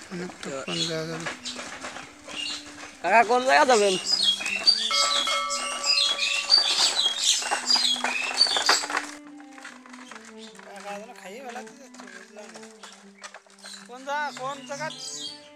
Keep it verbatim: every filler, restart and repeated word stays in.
কোন জায়গা কাকা কোন জায়গা যাবেন? খাইয়ে বেলাতে যাচ্ছে বুঝলাম না কোন জায়গা কোন জায়গা